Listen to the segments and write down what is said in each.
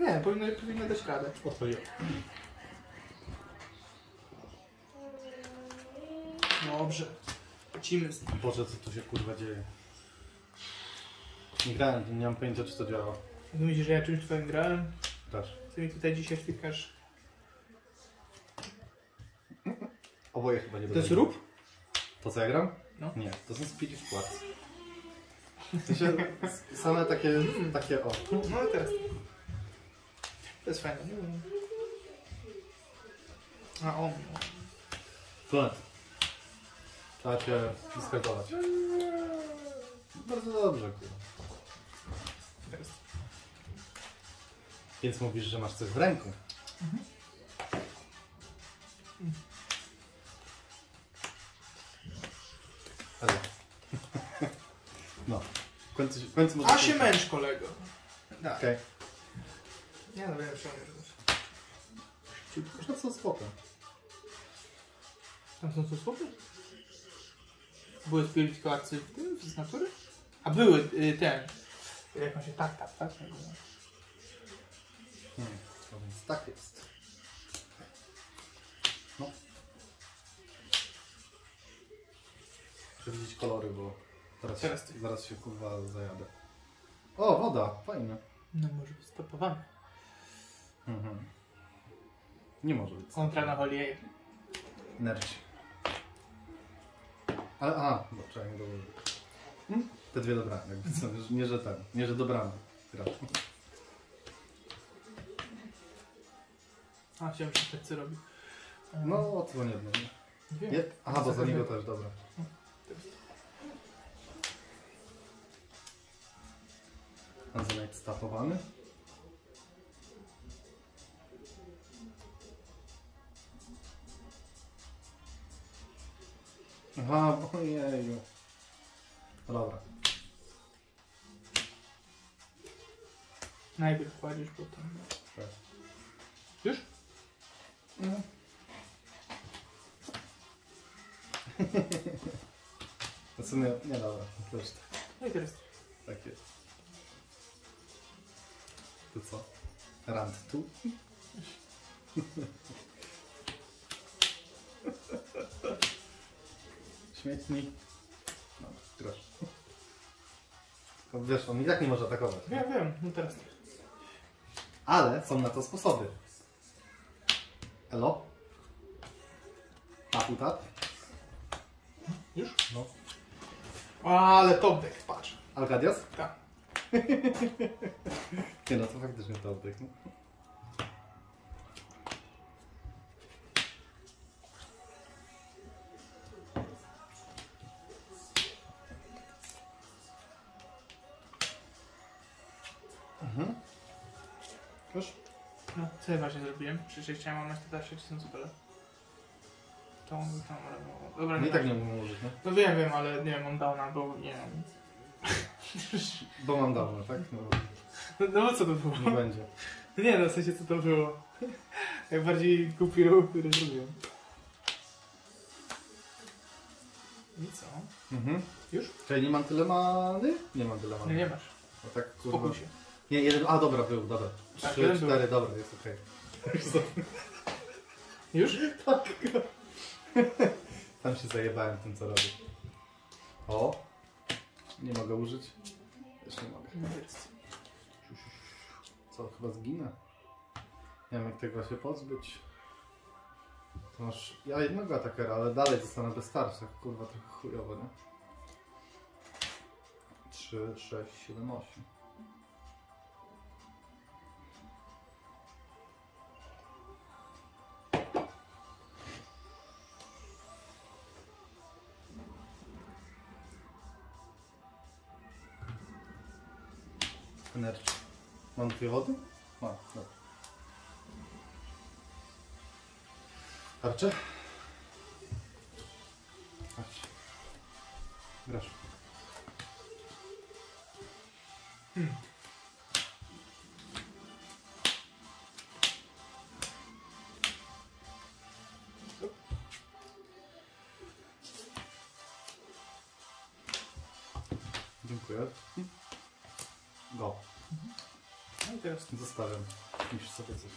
nie, powinno dać radę. Odpaliłem. Dobrze. Lecimy z tym. Boże, co tu się kurwa dzieje? Nie grałem, nie mam pojęcia, czy to działa. Jak myślisz, że ja czymś twoim grałem? Też. Co mi tutaj dzisiaj wtykasz? Oboje chyba nie To będą. jest rób? To co ja gram? No. Nie, to są Spirit Quartz. To się same takie o. No i teraz. To jest fajne. A on. Flat. Trzeba się skartować. Bardzo dobrze, kurwa. Teraz. Więc mówisz, że masz coś w ręku. Ale. No. W końcu może... A się męcz, kolego. Tak. Okej. Nie no, wiem, że Można co spoko. tam są co słopy? Były Spirit Quartzy w tym, z natury? A były jak on się tak? No więc tak jest. No. Muszę widzieć kolory, bo zaraz się kurwa zajadę. O, woda, fajnie. No może być stopowany. Nie może być. Kontra na Holier. Nerci. Ale, bo trzeba nie dołożyć. Te dwie dobrane, jakby co, nie że dobrane. A, chciałem, że tak co robi. No, odsłoń jedno. Wiem. Aha, bo za niego też, dobra. Tanzanite stapowany. Aha, ojeju. No dobra. Najpierw kładziesz potem. Tak. Już? No. W sumie, nie dobra, to już No i teraz. tak jest. To co? Rand tu? Śmietnik. No, proszę. Tylko wiesz, on i tak nie może atakować. Wiem, no teraz. Ale są na to sposoby. Elo? Tapu tap? Już? No. Ale top deck, patrz. Alcadias? Tak. Nie no, to faktycznie to oddech. No. Już? No, co ja właśnie zrobiłem? Przecież chciałem mamać te dalsze, czy są super. Tam, dobra, No i tak nie mogę użyć, no. No wiem, ale nie wiem, on dał nam, bo nie wiem. Bo mam dawno, tak? No co to było? Nie będzie. Nie no, w sensie co to było. Jak bardziej głupi ruch, który zrobiłem. I co? Już? Czyli nie mam tyle many? Nie mam tyle many. Nie masz. No tak, kurwa. Spokój się. Nie, jeden, dobra, był, dobra. Tak, 3, jeden 4, dobra, jest okej. Już? Tak. Tam się zajebałem tym, co robię. O! Nie mogę użyć. Też nie mogę. Co, chyba zginę? Nie wiem, jak tego się pozbyć. To masz... Ja jednego atakera, ale dalej zostanę bez starszych. Kurwa, trochę chujowo, nie? 3, 6, 7, 8. Energy. Mam dwie wody? Mam, dobra. Tarcze? Chodź. Grasz. Dziękuję. Go. No i teraz Zostawiam. Niż sobie coś.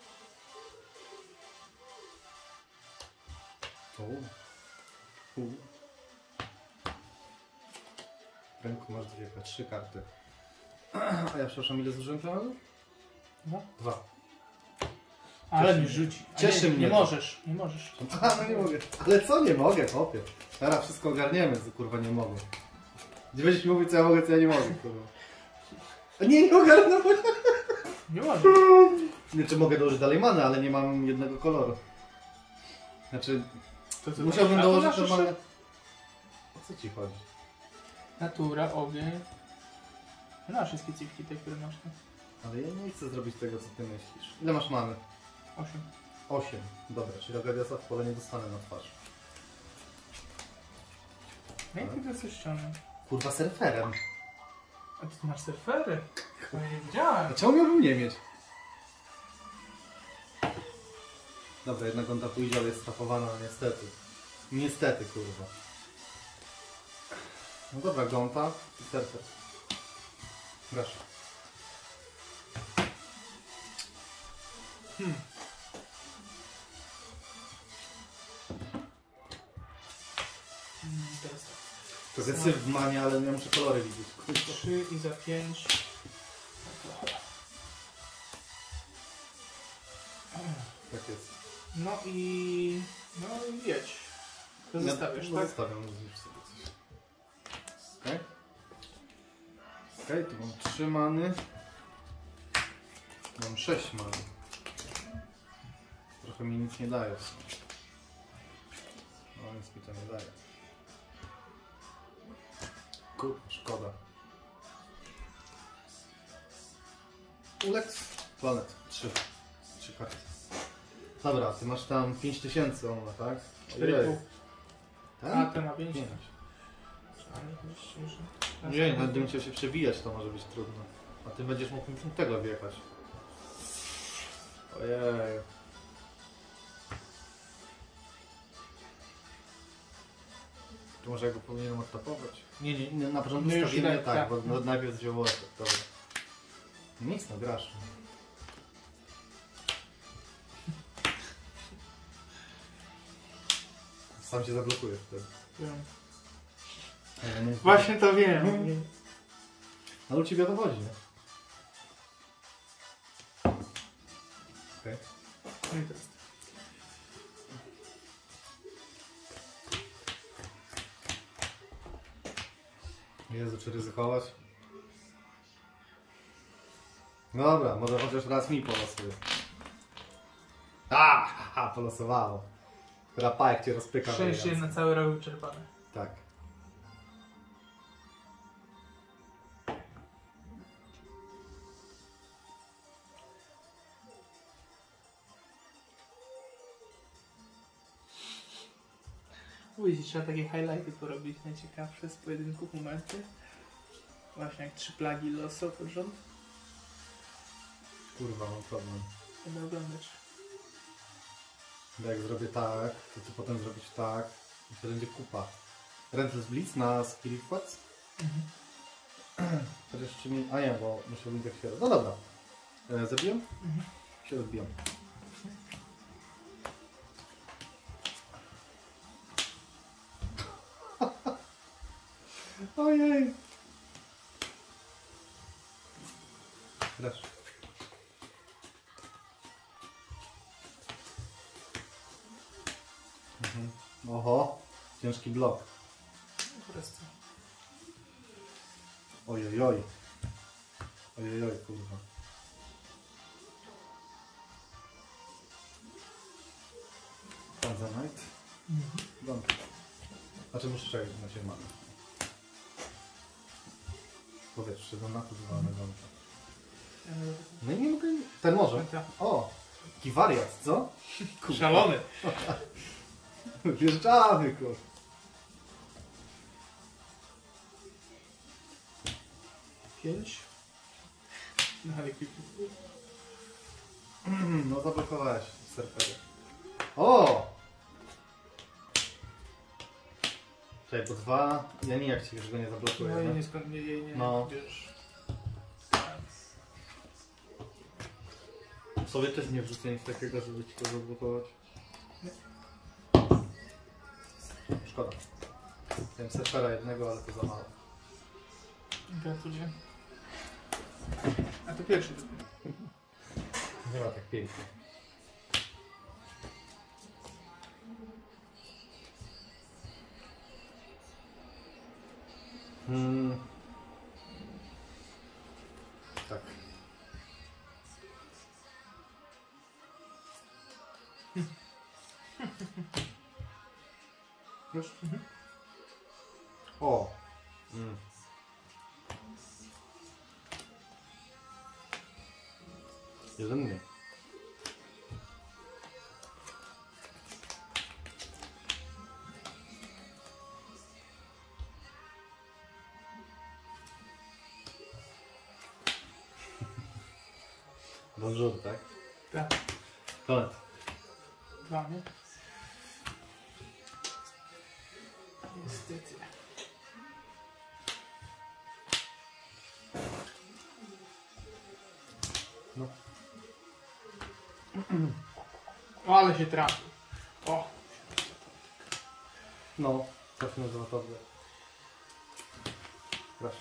W ręku masz dwie, 3 karty. A ja przepraszam, ile zużyłem pieniędzy? 2. Ale Cieszy mi mnie. rzuci. A Cieszy nie, mnie nie to. możesz, nie możesz. A, no nie mogę. Ale co nie mogę, chłopie? Teraz wszystko ogarniemy, co kurwa nie mogę. Nie będziesz mi mówił, co ja mogę, co ja nie mogę, kurwa. A nie ogarnę. Nie możesz. Znaczy mogę dołożyć dalej manę, ale nie mam jednego koloru. Znaczy, To co, musiałbym a to dołożyć masz jeszcze? normalnie... O co ci chodzi? Natura, ogień. No, wszystkie cywki te, które masz. Tak? Ale ja nie chcę zrobić tego, co ty myślisz. Ile masz mamy? 8. 8. Dobra, czyli Rogadiasa w pole nie dostanę na twarz. No i ty to jesteś ścianą. Kurwa, surferem. A ty masz surfery? Ja nie widziałem. A czemu miałbym nie mieć? Dobra, jedna gonda pójdzie, ale jest strafowana, no niestety. Niestety, kurwa. No dobra, gonta i surfer. Grasz. Teraz tak. Trochę syf w manie, ale ja muszę kolory widzieć. 3 i za 5. Tak jest. No i jedź. To zostawiasz, no, tak? Zostawiam, zniszcz sobie coś. Okej. Okej, tu mam 3 many. Mam 6 many. Trochę mi nic nie daje. No nic mi to nie daje. Kurwa, szkoda. Ulex. Planet. 3 karty. Dobra, ty masz tam 5000 on ma, tak? 4,5. Tak? A, ten ma 5. Nie. A nie myślisz, że... Nie, nawet gdybym chciał się przebijać, to może być trudno. A ty będziesz mógł mi tego wjechać. Ojej. To może ja go powinienem odtapować? Nie, na początku No już stawiłem tak, tak, tak. bo najpierw wziął efekt, dobra. Nic, no grasz. Sam się zablokujesz wtedy. Wiem. Ja nie- Właśnie to wiem. Ale u ciebie to chodzi, nie? Okej. No i teraz. Jezu, czy ryzykować? No dobra, może chociaż raz mi polosuje. Haha, polosowało. Rapajek cię rozpyka. Szczęście na cały rok wyczerpane. Tak. Widzisz, trzeba takie highlighty porobić, najciekawsze z pojedynków momenty. Właśnie jak 3 plagi losu pod rząd. Kurwa, mam problem. Będę oglądać. Bo jak zrobię tak, to ty potem zrobić tak i to będzie kupa. Rentless Blitz na Spirit Quads? Chociaż czy mi... A nie, bo muszę tak się... No dobra. Zabiłem? Się rozbijam. Ojej. Grasz. Oho, ciężki blok. Po prostu. Ojojoj. Ojojoj, kurwa. Tanzanite. Don't. Znaczy muszę czekać na się mamy. Powiedz, czy na to dwa na gąbka. No i nie mogę... Ten może. O! Jaki wariat, co? Kurwa. Szalony. Wjeżdżamy, kurwa. Pięć. No ale No zablokowałeś surfery. O! Czekaj, bo 2... Ja nijak ci już go nie zablokuję. no i No, nie skąd jej nie No. wiesz. Sobie też nie wrzucę nic takiego, żeby ci to zablokować. Szkoda. Miałem surfera jednego, ale to za mało. Gratuluję. A to pierwszy dopiero. Nie ma tak pięknie. Tak. Już? O! Jeden mniej. Bonjour, tak? Tak. Koniec. 2, nie? Niestety. No. O, ale się trafił. O. No, zacznę z gotowy. Proszę.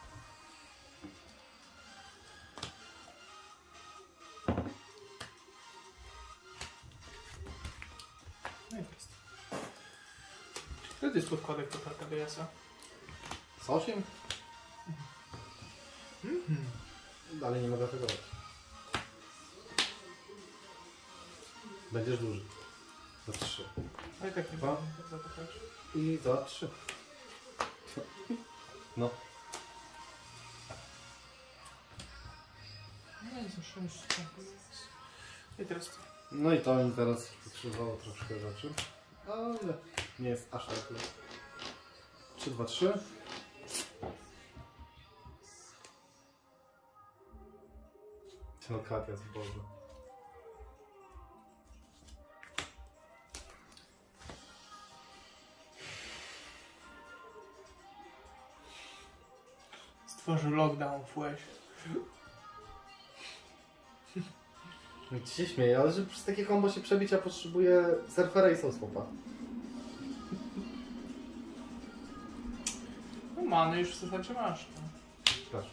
No i jest. To jest podkładek do karta BS-a. Z 8? Dalej nie mogę tego robić. Będziesz duży. Za 3. Ale tak nie Dwa. będę zapytać. I za 3. No. No i za 6. Tak jest. I teraz co? No i to mi teraz pokrzywało troszkę rzeczy. Ale nie jest aż tak źle. 3, 2, 3. Celkat jest Boże. Stworzył lockdown w łeś. Ci się śmieję, ale żeby przez takie kombo się przebić, ja potrzebuję surfera i soulswapa. No many już w zasadzie masz. No. Proszę.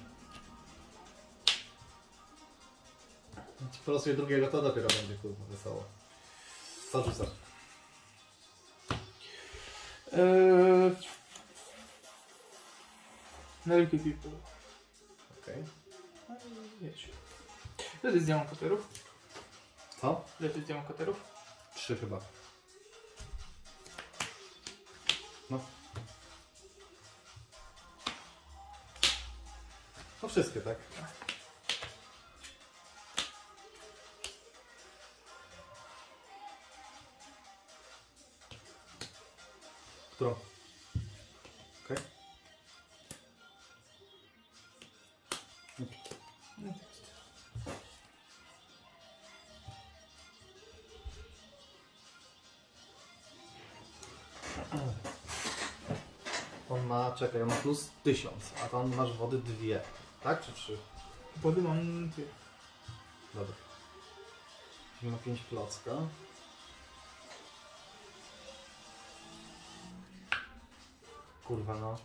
Ci po losuję drugiego, to dopiero będzie kurwa wesoło. Co rzucasz? Wielki people. Okej. No i wiecie. Ile ty zdjął katerów? Co? Ile ty zdjął katerów? 3 chyba. No. No wszystkie, tak? Którą? Okej. No to jest. On ma, czekaj, on ma plus 1000, a tam masz wody 2. Tak czy 3? Wody mam 2. Dobra. Czyli ma 5 klocka. Kurwa no.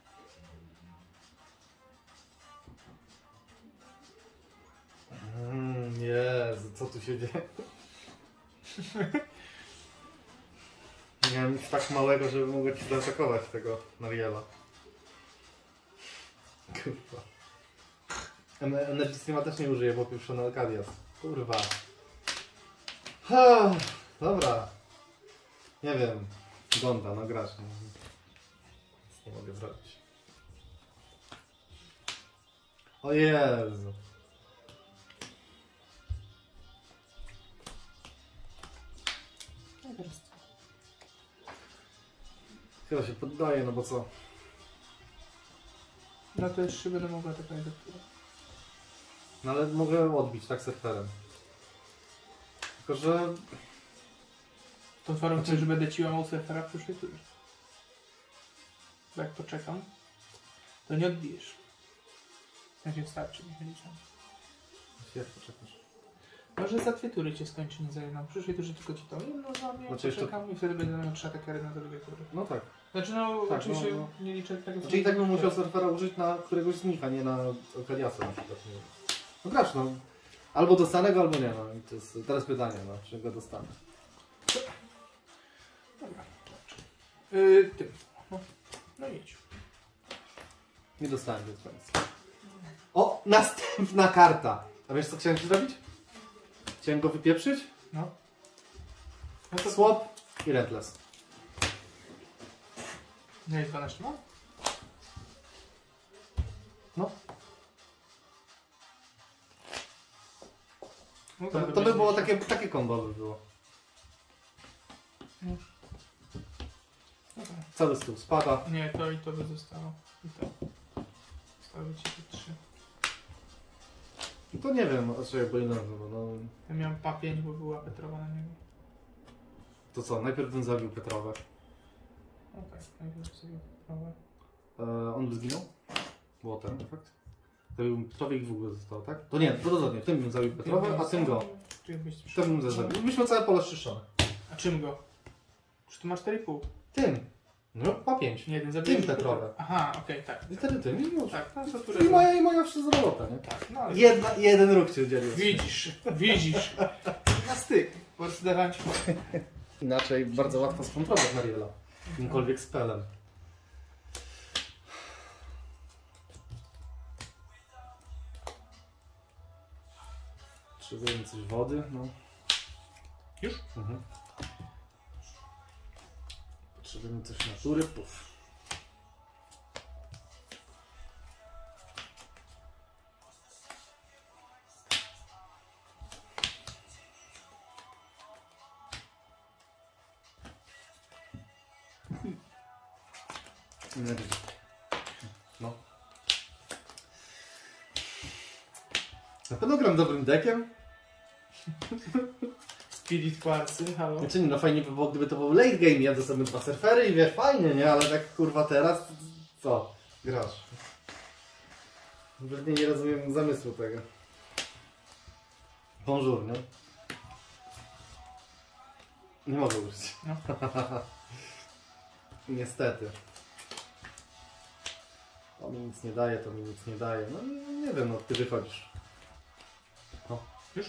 Jezu, co tu się dzieje? Miałem nic tak małego, żeby mogło ci zaatakować tego Mariela. Kurwa. Energy Streama też nie użyję, bo pieprzony Alcadias. Kurwa. Ha, dobra. Nie wiem. Gonda, no grasz. Nic nie mogę zrobić. O Jezu. No teraz. Chyba się poddaję, no bo co? No to jeszcze będę mogła taka do która. No ale mogę odbić tak surferem. Tylko że... To warunkiem, że będę ci łamał surfera w przyszłej turze. Bo jak poczekam, to nie odbijesz. W sensie starczy, nie liczę. Jak poczekasz? No Może za 2 tury cię skończy nie za jedną. Przyszłej turze tylko ci to jedno złamie, Znaczy jeszcze- poczekam i wtedy będę miał 3 atakery na te 2 tury. No tak. Znaczy no, Tak, oczywiście no. nie liczę tego, co... Czyli tak bym musiał surfera użyć na któregoś z nich, a nie na Kadiasa na przykład. Nie. No grasz, no. Albo dostanę go, albo nie, no. I to jest teraz pytanie, no, czy go dostanę. Dobra, dobrze. Tym. No idź. Nie dostałem, więc koniec. O, następna karta! A wiesz co chciałem ci zrobić? Chciałem go wypieprzyć, No. No to... swap i Relentless. Nie jest 12 ma? No. No To, tak, to by będzie było jeszcze. takie combo by było. Dobra. Cały stół spada. Nie, to i to by zostało. I to. Zostały ci te 3. I to nie wiem, o co ja boję nazwę, no. Ja miałem pa 5, bo była Petrowa na niego. To co, najpierw bym zabił Petrowę. No tak, najpierw sobie Petrowę. On by zginął? Było ten efekt? To bym Petrowie ich w ogóle zostało, tak? To nie, to rozhodnie. Tym bym zabił Petrowę, a tym go. Tym bym zabił. Myśmy całe pole szczyszczone. A czym go? Czy tu ma 4,5? Tym. No, pa 5. Nie, jeden zabiłem. Tym Petrowę. Aha, okej, tak. I wtedy tym i już. Tak, no to tu I moja wszystko robota, nie? Tak, no ale... Jeden ruch ci udzielił. Widzisz. Na styk. Po prostu dawałem ci... Inaczej bardzo łatwo skontrować Mariela. Jakimkolwiek spelem. Potrzebujemy coś wody, no. Już? Mhm. Potrzebujemy coś natury, puf. No. Na pewno gram dobrym deckiem. Spirit Quarcy, halo. Znaczy nie, no fajnie by było, gdyby to był late game, ja dostałem 2 surfery i wiesz, fajnie, nie? Ale tak kurwa teraz, co? Grasz. Pewnie nie rozumiem zamysłu tego. Bonjour, nie? Nie mogę użyć. No. Niestety. To mi nic nie daje, to mi nic nie daje. No nie wiem, no ty wychodzisz. O. Już?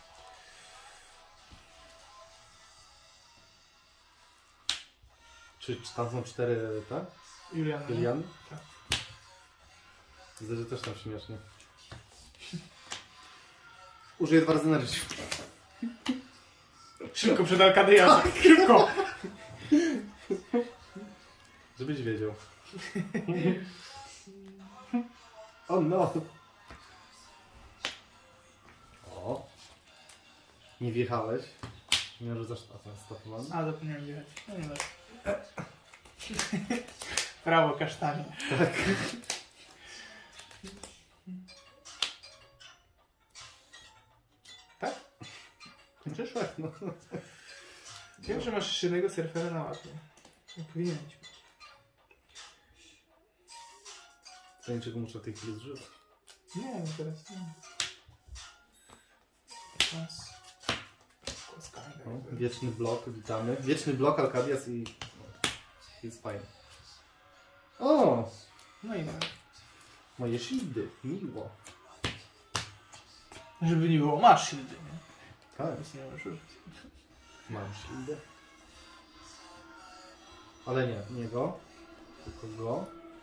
Czy tam są 4, tak? Juliana. Juliany? Tak. Widzę, że też tam śmiesznie. Użyję 2 razy energii. Szybko przed Arkadyja. Szybko! Żebyś wiedział. O no! O! Nie wjechałeś. Nie rzucasz stopowany. A, zapomniałem jechać. No nie wiem. Prawo kasztanie. Tak. Tak? Przyszłeś, no. Wiem, że masz szybnego surfera na łapie. Nie powinien być. Co niczego muszę w tej chwili zżywać. Nie, no teraz nie. Teraz... No, wieczny blok, witamy. Wieczny blok, Alcadias i... Jest fajny. O! No i tak. Moje shieldy, miło. Żeby nie było, masz shieldy, nie? Tak, Nic nie możesz użyć. mam shieldy. Ale nie go, tylko go.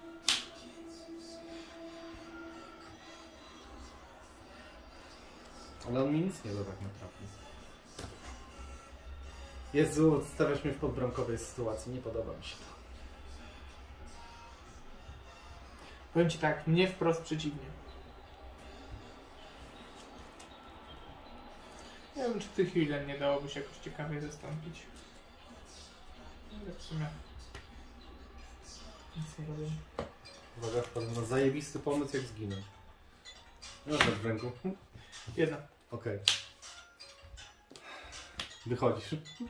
Ale on mi nic nie da tak naprawdę. Jezu, stawiasz mnie w podbramkowej sytuacji, nie podoba mi się to. Powiem ci tak, mnie wprost przeciwnie. Nie wiem, czy tych Julian nie dałoby się jakoś ciekawie zastąpić. Ale w sumie... Nic nie robię. Uwaga, wpadłem na zajebisty pomysł, jak zginę. No tak w ręku. Jedna. Okej. Wychodzisz.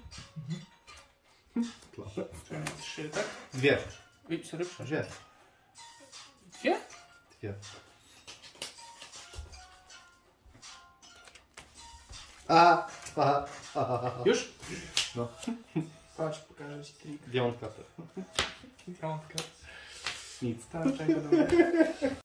Czyli mam 3, tak? 2. Oj, sorry, przepraszam. 2. 2? 2. Już? No. Patrz, pokażę ci trik. Piątka to. Piątka. Nic. Tak, czego dobra.